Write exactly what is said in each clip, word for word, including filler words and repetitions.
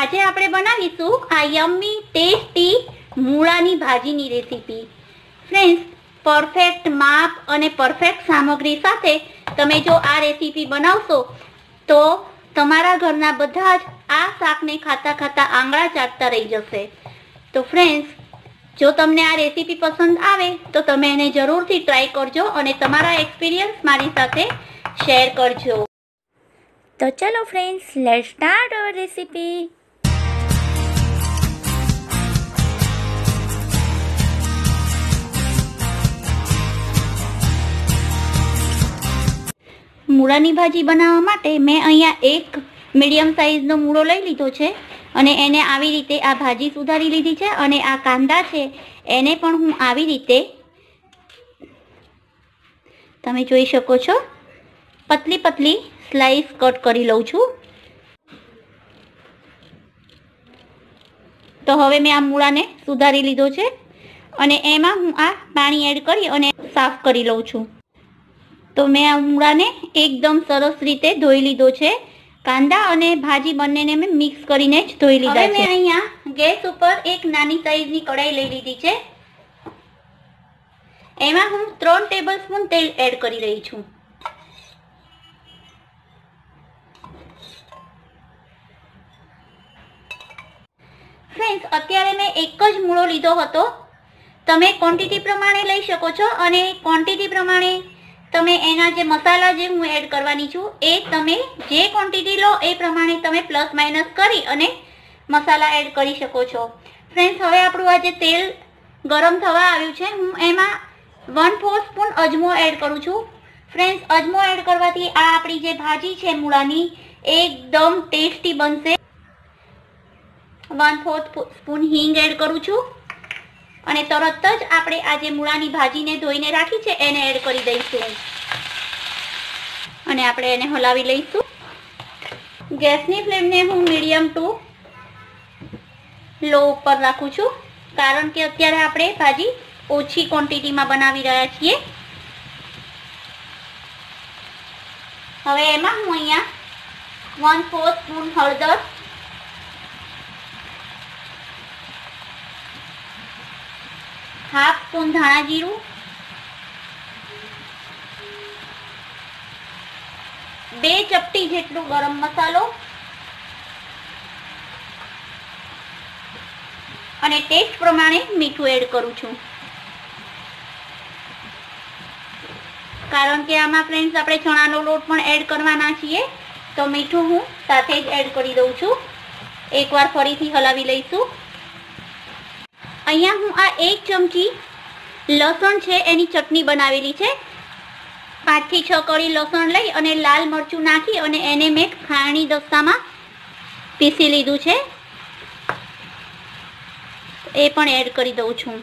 આજે આપણે બનાવીશું આ યમ્મી ટેસ્ટી મૂળાની ભાજીની રેસીપી। ફ્રેન્ડ્સ, પરફેક્ટ માપ અને પરફેક્ટ સામગ્રી સાથે તમે જો આ રેસીપી બનાવશો તો તમારા ઘરના બધા જ આ શાકને ખાતા ખાતા આંગળા ચાટતા રહી જશે। તો ફ્રેન્ડ્સ, જો તમને આ રેસીપી પસંદ આવે તો તમે એને જરૂરથી ટ્રાય કરજો અને તમારા એક્સપિરિયન્સ મારી સાથે શેર કરજો। તો ચલો friends, let's start our recipe. મૂળાની ભાજી બનાવવા માટે મેં અહીંયા એક મીડિયમ સાઇઝનો મૂળો લઈ લીધો છે અને એને આવી રીતે આ ભાજી સુધારી લીધી છે અને આ કાંદા છે એને પણ હું આવી રીતે તમે જોઈ શકો છો પતલી પતલી સ્લાઇસ કટ કરી લઉં છું। તો હવે મેં આ મૂળાને સુધારી લીધો છે અને એમાં હું આ પાણી એડ કરી અને સાફ કરી લઉં છું। તો મેં આ મૂળાને એકદમ સરસ રીતે ધોઈ લીધો છે। કાંદા અને ભાજી બંનેને મેં મિક્સ કરીને જ ધોઈ લીધા છે। મેં અહીંયા ગેસ ઉપર એક નાની સાઈઝની કઢાઈ લઈ લીધી છે। એમાં હું ત્રણ ટેબલ સ્પૂન તેલ એડ કરી રહી છું। ફ્રેન્ડ્સ, અત્યારે મેં એક જ મૂળો લીધો હતો। તમે ક્વોન્ટિટી પ્રમાણે લઈ શકો છો અને ક્વોન્ટિટી પ્રમાણે તમે એના જે મસાલા જે હું એડ કરવાની છું એ તમે જે ક્વોન્ટિટી લો એ પ્રમાણે તમે પ્લસ માઇનસ કરી અને મસાલા એડ કરી શકો છો। ફ્રેન્ડ્સ, હવે આપણું આ જે તેલ ગરમ થવા આવ્યું છે હું એમાં વન ફોર સ્પૂન અજમો એડ કરું છું। ફ્રેન્ડ્સ, અજમો એડ કરવાથી આ આપણી જે ભાજી છે મૂળાની એકદમ ટેસ્ટી બનશે। વન ફોર્થ સ્પૂન હિંગ એડ કરું છું અને તરત જ આપણે આ જે મૂળાની ભાજીને ધોઈને રાખી છે એને એડ કરી દઈશું અને આપણે એને હલાવી લઈશું। ગેસની ફ્લેમને હું મીડિયમ ટુ લો ઉપર રાખું છું કારણ કે અત્યારે આપણે ભાજી ઓછી ક્વોન્ટિટીમાં બનાવી રહ્યા છીએ। હવે એમાં હું અહીંયા વન ફોર સ્પૂન હળદર, હાફ સ્પૂન ધાણા જીરું, બે ચપટી જેટલું ગરમ મસાલો અને ટેસ્ટ પ્રમાણે મીઠું એડ કરું છું કારણ કે આમાં ફ્રેન્ડ્સ આપણે ચણાનો લોટ પણ એડ કરવાના છીએ તો મીઠું હું સાથે જ એડ કરી દઉં છું। એકવાર ફરીથી હલાવી લઈશું। અહીંયા હું આ એક ચમચી લસણ છે એની ચટણી બનાવેલી છે। પાંચ થી છ કળી લસણ લઈ અને લાલ મરચું નાખી અને એને મેં ખાણી દસ્તામાં પીસી લીધું છે, એ પણ એડ કરી દઉં છું।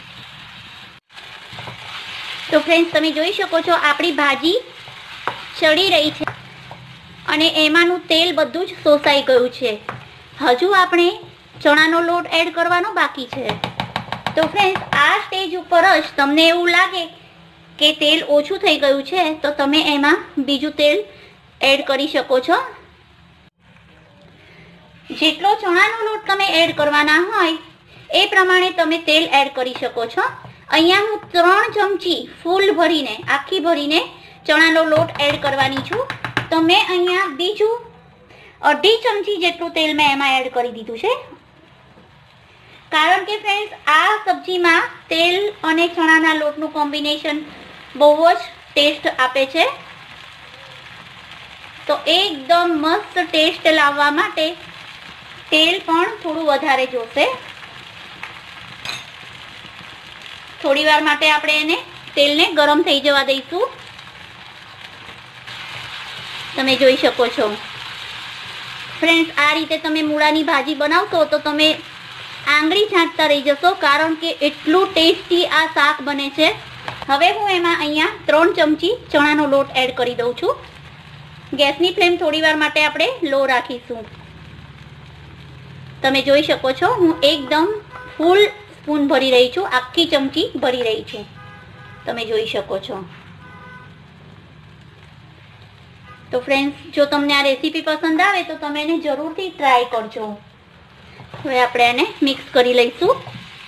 તો ફ્રેન્ડ્સ, તમે જોઈ શકો છો આપણી ભાજી ચડી રહી છે અને એમાંનું તેલ બધું જ શોષાઈ ગયું છે। હજુ આપણે ચણાનો લોટ એડ કરવાનો બાકી છે। તો ફ્રેન્ડ્સ, આ સ્ટેજ ઉપર જ તમને એવું લાગે કે તેલ ઓછું થઈ ગયું છે તો તમે એમાં બીજું તેલ એડ કરી શકો છો। જેટલો ચણાનો લોટ તમે એડ કરવાના હોય એ પ્રમાણે તમે તેલ એડ કરી શકો છો। અહીંયા હું ત્રણ ચમચી ફૂલ ભરીને આખી ભરીને ચણાનો લોટ એડ કરવાની છું તો મેં અહીંયા બીજું અઢી ચમચી જેટલું તેલ મેં એમાં એડ કરી દીધું છે કારણ કે ફ્રેન્ડ્સ આ સબ્જીમાં તેલ અને ચણાના લોટનું કોમ્બિનેશન બહુ જ ટેસ્ટ આપે છે। તો એકદમ મસ્ત ટેસ્ટ લાવવા માટે તેલ પણ થોડું વધારે જોશે। થોડી વાર માટે આપણે એને તેલને ગરમ થઈ જવા દઈશું। તમે જોઈ શકો છો ફ્રેન્ડ્સ, આ રીતે તમે મૂળાની ભાજી બનાવશો તો તમે આંગળી ચાટતા રહી જશો કારણ કે એટલું ટેસ્ટી આ શાક બને છે। હવે હું એમાં અહીંયા ત્રણ ચમચી ચણાનો લોટ એડ કરી દઉં છું। ગેસની ફ્લેમ થોડી વાર માટે આપણે લો રાખીશું। તમે જોઈ શકો છો હું એકદમ ફૂલ સ્પૂન ભરી રહી છું, આખી ચમચી ભરી રહી છું, તમે જોઈ શકો છો। તો ફ્રેન્ડ્સ, જો તમને આ રેસીપી પસંદ આવે તો તમે એને જરૂરથી ટ્રાય કરજો। હવે આપણે આને મિક્સ કરી લઈશું.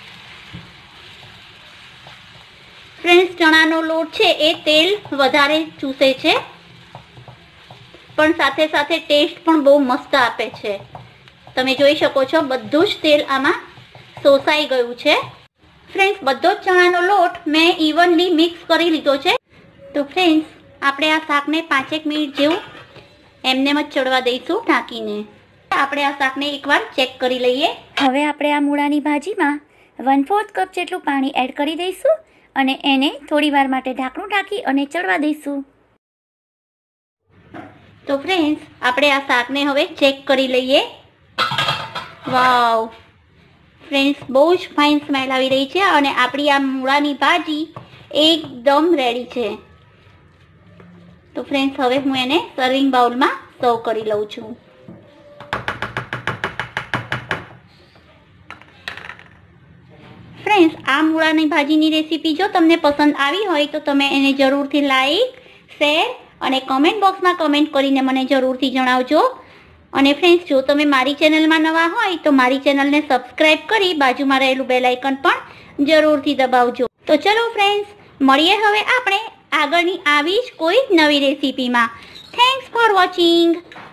ફ્રેન્ડ્સ, ચણાનો લોટ છે એ તેલ વધારે ચૂસે છે, પણ સાથે સાથે ટેસ્ટ પણ બહુ મસ્ત આપે છે. તમે જોઈ શકો છો બધું જ તેલ આમાં શોષાઈ ગયું છે. ફ્રેન્ડ્સ, બધો જ ચણાનો લોટ મેં ઇવનલી મિક્સ કરી લીધો છે. તો ફ્રેન્ડ્સ, આપણે આ શાકને પાંચેક મિનિટ જેવું એમને જ ચડવા દઈશું ઢાંકીને. આપણે આ શાકને એકવાર ચેક કરી લઈએ. હવે આપણે આ મૂળાની ભાજીમાં વન ફોર્થ કપ જેટલું પાણી એડ કરી દઈશું અને એને થોડી વાર માટે ઢાંકણું ઢાંકી અને ચડવા દઈશું. તો ફ્રેન્ડ્સ, આપણે આ શાકને હવે ચેક કરી લઈએ. વાવ ફ્રેન્ડ્સ, બહુ જ ફાઇન સ્મેલ આવી રહી છે અને આપણી આ મૂળાની ભાજી એકદમ રેડી છે. તો ફ્રેન્ડ્સ, હવે હું એને સર્વિંગ બાઉલમાં સર્વ કરી લઉં છું. ફ્રેન્ડ્સ, આ મૂળાની ભાજીની રેસીપી જો તમને પસંદ આવી હોય તો તમે એને જરૂરથી લાઈક, શેર અને કમેન્ટ બોક્સમાં કમેન્ટ કરીને મને જરૂરથી જણાવજો. અને ફ્રેન્ડ્સ, જો તમે મારી ચેનલમાં નવા હોય તો મારી ચેનલને સબસ્ક્રાઈબ કરી બાજુમાં રહેલું બેલ આઇકન પણ જરૂરથી દબાવજો. તો ચલો ફ્રેન્ડ્સ, મળીએ હવે આપણે આગળની આવી જ કોઈ નવી રેસીપીમાં. Thanks for watching.